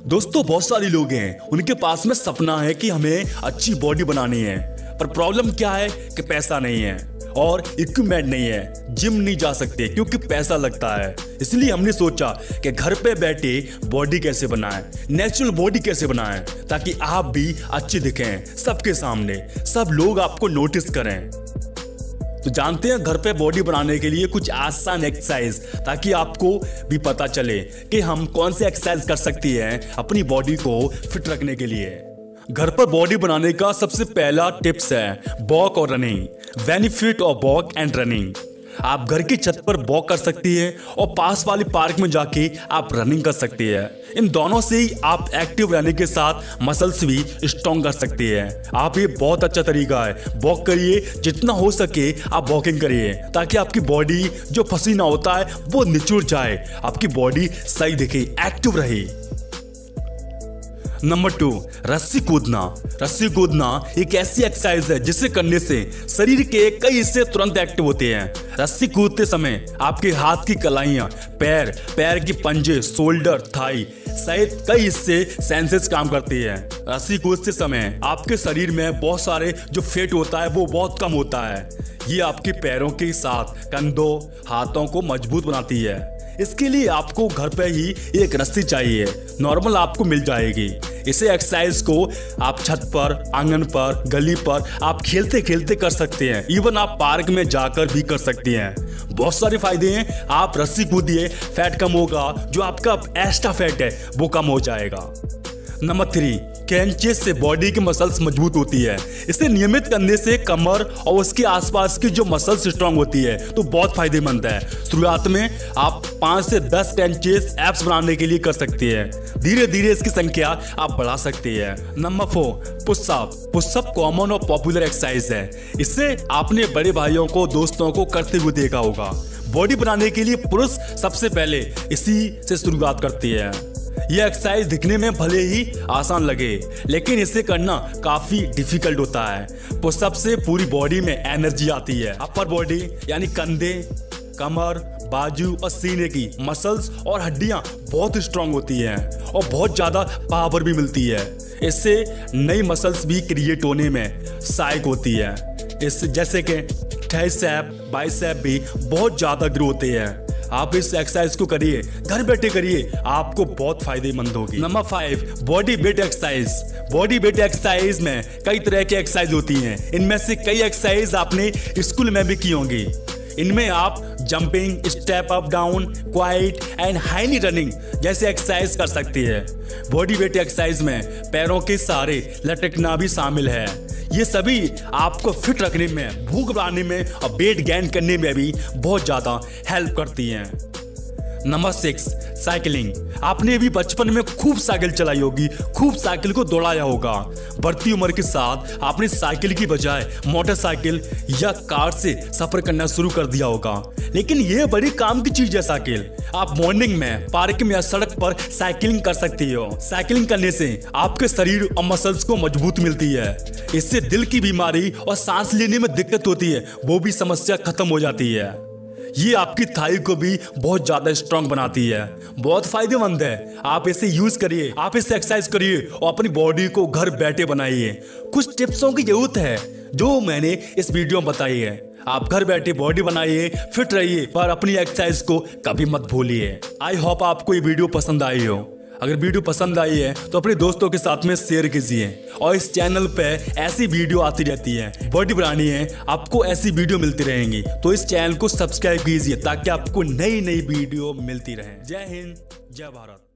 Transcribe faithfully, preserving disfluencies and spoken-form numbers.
दोस्तों बहुत सारे लोग हैं, उनके पास में सपना है कि हमें अच्छी बॉडी बनानी है, पर प्रॉब्लम क्या है कि पैसा नहीं है और इक्विपमेंट नहीं है, जिम नहीं जा सकते क्योंकि पैसा लगता है। इसलिए हमने सोचा कि घर पे बैठे बॉडी कैसे बनाएं, नेचुरल बॉडी कैसे बनाएं, ताकि आप भी अच्छे दिखें सबके सामने, सब लोग आपको नोटिस करें। तो जानते हैं घर पे बॉडी बनाने के लिए कुछ आसान एक्सरसाइज, ताकि आपको भी पता चले कि हम कौन से एक्सरसाइज कर सकती हैं अपनी बॉडी को फिट रखने के लिए। घर पर बॉडी बनाने का सबसे पहला टिप्स है वॉक और running. Benefit of walk and running. आप घर की छत पर वॉक कर सकती है और पास वाली पार्क में जाके आप रनिंग कर सकती है। इन दोनों से ही आप एक्टिव रहने के साथ मसल्स भी स्ट्रॉन्ग कर सकती है। आप ये बहुत अच्छा तरीका है, वॉक करिए, जितना हो सके आप वॉकिंग करिए, ताकि आपकी बॉडी जो पसीना होता है वो निचुड़ जाए, आपकी बॉडी सही दिखे, एक्टिव रहे। नंबर टू, रस्सी कूदना। रस्सी कूदना एक ऐसी एक्सरसाइज है जिसे करने से शरीर के कई हिस्से तुरंत एक्टिव होते हैं। रस्सी कूदते समय आपके हाथ की कलाइयां, पैर, पैर की पंजे, शोल्डर, थाई सहित कई हिस्से सेंसेस काम करती हैं। रस्सी कूदते समय आपके शरीर में बहुत सारे जो फैट होता है वो बहुत कम होता है। ये आपके पैरों के साथ कंधों, हाथों को मजबूत बनाती है। इसके लिए आपको घर पे ही एक रस्सी चाहिए, नॉर्मल आपको मिल जाएगी। इसे एक्सरसाइज को आप छत पर, आंगन पर, गली पर आप खेलते खेलते कर सकते हैं। इवन आप पार्क में जाकर भी कर सकती हैं। बहुत सारे फायदे हैं। आप रस्सी कूदिए, फैट कम होगा, जो आपका एक्स्ट्रा फैट है वो कम हो जाएगा। नंबर थ्री, क्रंचेस से बॉडी की मसल्स मजबूत होती है। इसे नियमित करने से कमर और उसके आसपास की जो मसल्स स्ट्रांग होती है तो बहुत फायदेमंद है। शुरुआत में आप पाँच से दस क्रंचेस एब्स बनाने के लिए कर सकती है, धीरे धीरे इसकी संख्या आप बढ़ा सकती है। Number four, pushup. Pushup common और पॉपुलर एक्सरसाइज है। इससे आपने बड़े भाइयों को, दोस्तों को करते हुए देखा होगा। बॉडी बनाने के लिए पुरुष सबसे पहले इसी से शुरुआत करती है। यह एक्सरसाइज दिखने में भले ही आसान लगे, लेकिन इसे करना काफी डिफिकल्ट होता है। पुशअप से पूरी बॉडी में एनर्जी आती है। अपर बॉडी यानी कंधे, कमर, बाजू और सीने की मसल्स और हड्डियां बहुत स्ट्रांग होती हैं और बहुत ज्यादा पावर भी मिलती है। इससे नई मसल्स भी क्रिएट होने में सहायक होती है। इससे जैसे कि ट्राइसेप, बाइसेप भी बहुत ज्यादा ग्रो होते हैं। आप इस एक्सरसाइज को करिए, घर बैठे करिए, आपको बहुत फायदेमंद होगी। Number five, body weight exercise. Body weight exercise में कई तरह की एक्सरसाइज होती हैं। इनमें से कई एक्सरसाइज आपने स्कूल में भी की होंगी। इनमें आप jumping, step up down, quite and high running जैसे एक्सरसाइज कर सकती है। बॉडी वेट एक्सरसाइज में पैरों के सहारे लटकना भी शामिल है। ये सभी आपको फिट रखने में, भूख बढ़ाने में और वेट गेन करने में भी बहुत ज़्यादा हेल्प करती हैं। Number six, cycling. आपने भी बचपन में खूब साइकिल चलाई होगी, खूब साइकिल को दौड़ाया होगा। बढ़ती उम्र के साथ आपने साइकिल की बजाय मोटरसाइकिल या कार से सफर करना शुरू कर दिया होगा, लेकिन यह बड़ी काम की चीज है साइकिल। आप मॉर्निंग में पार्क में या सड़क पर साइकिलिंग कर सकती हो। साइकिलिंग करने से आपके शरीर और मसल्स को मजबूत मिलती है। इससे दिल की बीमारी और सांस लेने में दिक्कत होती है वो भी समस्या खत्म हो जाती है। ये आपकी थाई को भी बहुत ज्यादा स्ट्रांग बनाती है, बहुत फायदेमंद है। आप इसे यूज करिए, आप इसे एक्सरसाइज करिए और अपनी बॉडी को घर बैठे बनाइए। कुछ टिप्सों की जरूरत है जो मैंने इस वीडियो में बताई है। आप घर बैठे बॉडी बनाइए, फिट रहिए, पर अपनी एक्सरसाइज को कभी मत भूलिए। आई होप आपको ये वीडियो पसंद आई हो। अगर वीडियो पसंद आई है तो अपने दोस्तों के साथ में शेयर कीजिए और इस चैनल पे ऐसी वीडियो आती रहती है। बॉडी बनानी है, आपको ऐसी वीडियो मिलती रहेंगी, तो इस चैनल को सब्सक्राइब कीजिए ताकि आपको नई नई वीडियो मिलती रहे। जय हिंद, जय भारत।